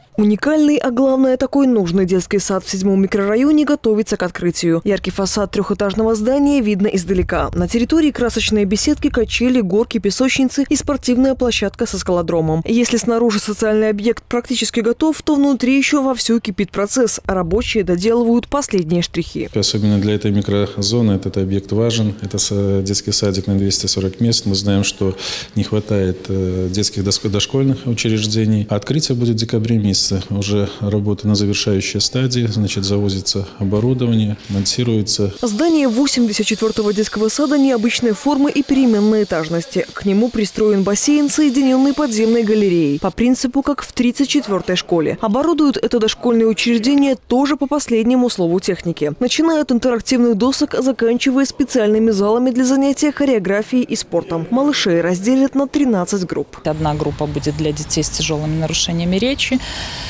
Уникальный, а главное, такой нужный детский сад в 7-м микрорайоне готовится к открытию. Яркий фасад трехэтажного здания видно издалека. На территории красочные беседки, качели, горки, песочницы и спортивная площадка со скалодромом. Если снаружи социальный объект практически готов, то внутри еще вовсю кипит процесс. Рабочие доделывают последние штрихи. Особенно для этой микрозоны этот объект важен. Это детский садик на 240 мест. Мы знаем, что не хватает детских дошкольных учреждений. Открытие будет в декабре месяце. Уже работа на завершающей стадии. Значит, завозится оборудование, монтируется. Здание 84-го детского сада необычной формы и переменной этажности. К нему пристроен бассейн, соединенный подземной галереей. По принципу, как в 34-й школе. Оборудуют это дошкольное учреждение тоже по последнему слову техники. Начиная от интерактивных досок, заканчивая специальными залами для занятия хореографией и спортом. Малышей разделят на 13 групп. Одна группа будет для детей с тяжелыми нарушениями речи.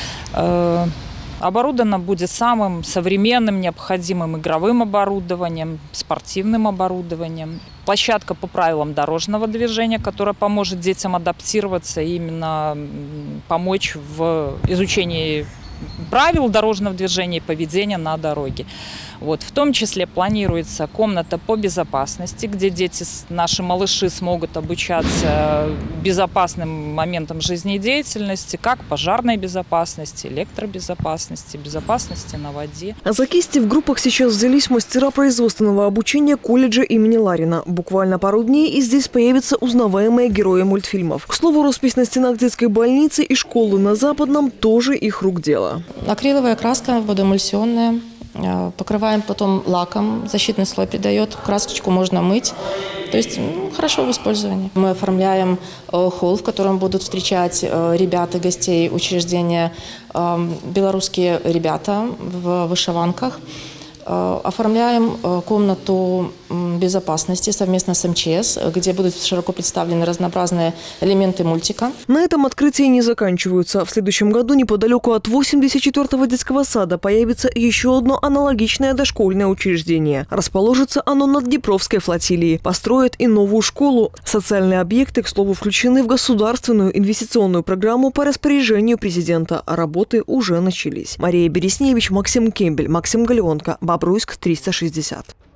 Оборудовано будет самым современным, необходимым игровым оборудованием, спортивным оборудованием. Площадка по правилам дорожного движения, которая поможет детям адаптироваться и именно помочь в изучении правил дорожного движения и поведения на дороге. В том числе планируется комната по безопасности, где дети, наши малыши, смогут обучаться безопасным моментам жизнедеятельности, как пожарной безопасности, электробезопасности, безопасности на воде. А за кисти в группах сейчас взялись мастера производственного обучения колледжа имени Ларина. Буквально пару дней и здесь появятся узнаваемые герои мультфильмов. К слову, роспись на стенах детской больницы и школы на Западном тоже их рук дело. Акриловая краска водоэмульсионная. Покрываем потом лаком, защитный слой придает, красочку можно мыть, то есть хорошо в использовании. Мы оформляем холл, в котором будут встречать ребят и гостей учреждения, белорусские ребята в вышиванках. Оформляем комнату безопасности совместно с МЧС, где будут широко представлены разнообразные элементы мультика. На этом открытия не заканчиваются. В следующем году неподалеку от 84-го детского сада появится еще одно аналогичное дошкольное учреждение. Расположится оно на Днепровской флотилии. Построят и новую школу. Социальные объекты, к слову, включены в государственную инвестиционную программу по распоряжению президента. А работы уже начались. Мария Бересневич, Максим Кембель, Максим Галеонко, Бобруйск, 360.